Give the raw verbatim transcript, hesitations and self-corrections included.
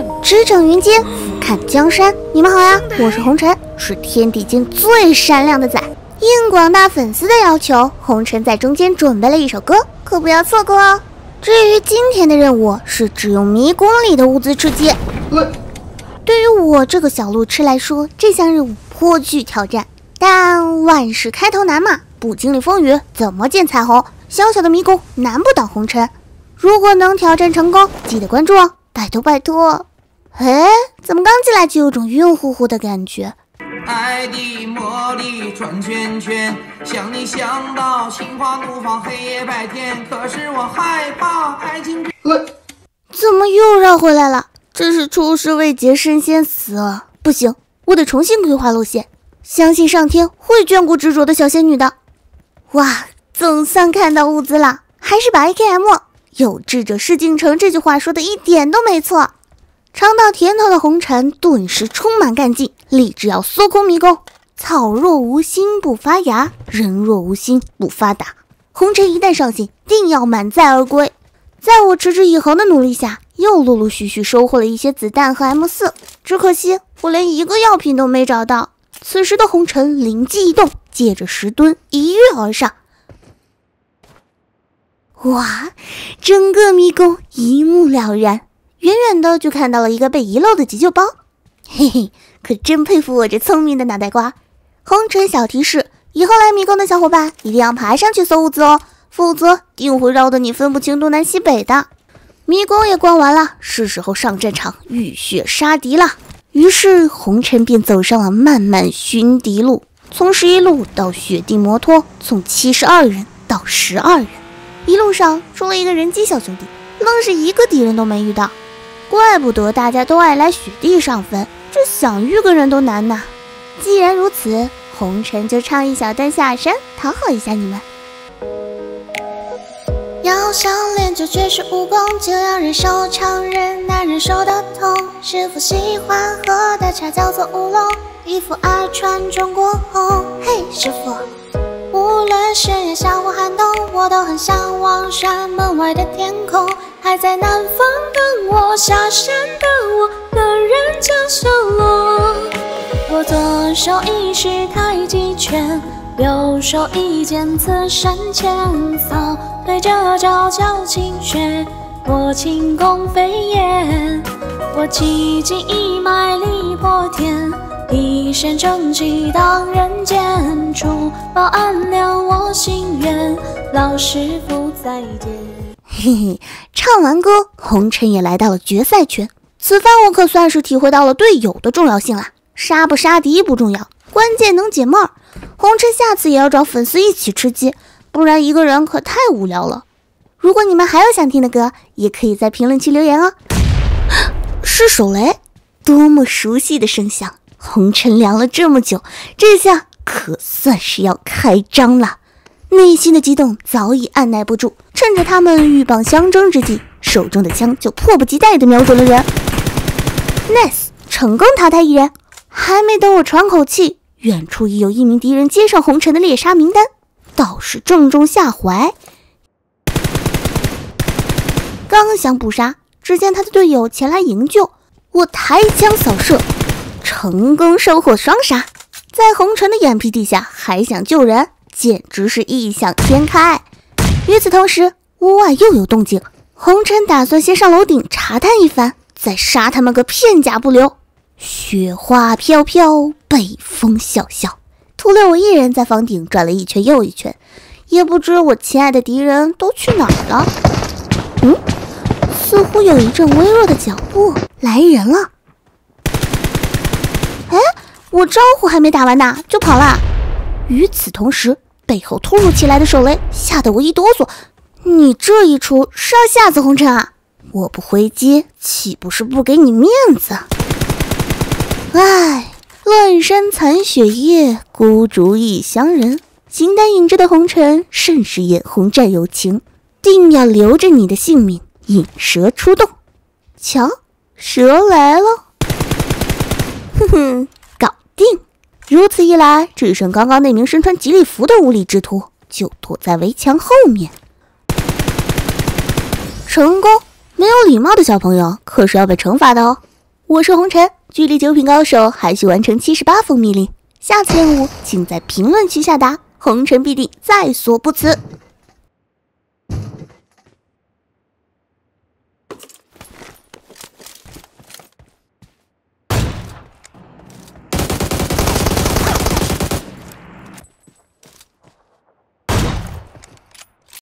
驰骋云间，俯瞰江山。你们好呀，我是红尘，是天地间最闪亮的仔。应广大粉丝的要求，红尘在中间准备了一首歌，可不要错过哦。至于今天的任务是只用迷宫里的物资吃鸡。对于我这个小路痴来说，这项任务颇具挑战，但万事开头难嘛，不经历风雨怎么见彩虹？小小的迷宫难不倒红尘。如果能挑战成功，记得关注哦，拜托拜托。哎，怎么刚进来就有种晕乎乎的感觉？ 爱的魔力转圈圈，想你想到心花怒放，黑夜白天，可是我害怕爱情。 怎么又绕回来了？这是出师未捷身先死啊！不行，我得重新规划路线。相信上天会眷顾执着的小仙女的。哇，总算看到物资了，还是把 A K M。有志者事竟成这句话说的一点都没错。尝到甜头的红尘顿时充满干劲，立志要搜空迷宫。草若无心不发芽，人若无心不发达。红尘一旦上线，定要满载而归。在我持之以恒的努力下，又陆陆续续收获了一些子弹和 M 四， 只可惜我连一个药品都没找到。此时的红尘灵机一动，借着石墩一跃而上。哇，整个迷宫一目了然，远远的就看到了一个被遗漏的急救包。嘿嘿，可真佩服我这聪明的脑袋瓜。红尘小提示，以后来迷宫的小伙伴一定要爬上去搜物资哦，否则定会绕得你分不清东南西北的。迷宫也逛完了，是时候上战场浴血杀敌了。于是红尘便走上了漫漫寻敌路，从十一路到雪地摩托，从七十二人到十二人。一路上除了一个人机小兄弟，愣是一个敌人都没遇到。怪不得大家都爱来雪地上分，这想遇个人都难呐。既然如此，红尘就唱一小段下山，讨好一下你们。 要想练就绝世武功，就要忍受常人难忍受的痛。师父喜欢喝的茶叫做乌龙，义父爱穿中国红。嘿，师父，无论是炎夏或寒冬，我都很向往山门外的天空。还在南方等我，下山的我，个人叫小罗。我左手一式太极拳，右手一剑刺身前扫，对着皎皎清雪，我轻功飞燕。我气劲一脉力破天，一身正气荡人间，珠宝安良我心愿，老师傅再见。 嘿嘿，唱完歌，红尘也来到了决赛圈。此番我可算是体会到了队友的重要性啦。杀不杀敌不重要，关键能解闷儿。红尘下次也要找粉丝一起吃鸡，不然一个人可太无聊了。如果你们还有想听的歌，也可以在评论区留言哦。是手雷，多么熟悉的声响！红尘凉了这么久，这下可算是要开张了。内心的激动早已按耐不住，趁着他们鹬蚌相争之际，手中的枪就迫不及待地瞄准了人。Nice， 成功淘汰一人。还没等我喘口气，远处已有一名敌人接上红尘的猎杀名单，倒是正中下怀。刚想捕杀，只见他的队友前来营救，我抬枪扫射，成功收获双杀。在红尘的眼皮底下还想救人，简直是异想天开。与此同时，屋外又有动静，红尘打算先上楼顶查探一番，再杀他们个片甲不留。雪花飘飘，北风萧萧，徒留我一人在房顶转了一圈又一圈，也不知我亲爱的敌人都去哪儿了。嗯，似乎有一阵微弱的脚步，来人了。哎，我招呼还没打完呢，就跑了。与此同时，背后突如其来的手雷吓得我一哆嗦。你这一出是要吓死红尘啊？我不回击，岂不是不给你面子？唉，乱山残雪夜，孤竹异乡人。形单影只的红尘甚是眼红战友情，定要留着你的性命，引蛇出洞。瞧，蛇来了，哼哼，搞定。如此一来，只剩刚刚那名身穿吉利服的无礼之徒就躲在围墙后面。成功！没有礼貌的小朋友可是要被惩罚的哦。 我是红尘，距离九品高手还需完成七十八封密令，下次任务请在评论区下达，红尘必定在所不辞。